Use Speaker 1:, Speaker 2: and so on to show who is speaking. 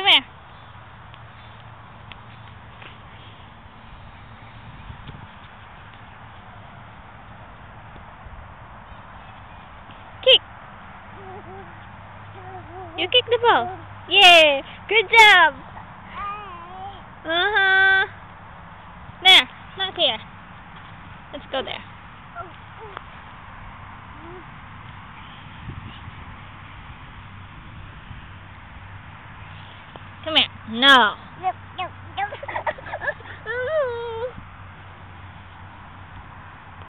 Speaker 1: Come here. Kick. You kick the ball. Yeah. Good job. Uh-huh. There. Not here. Let's go there. Come here. No.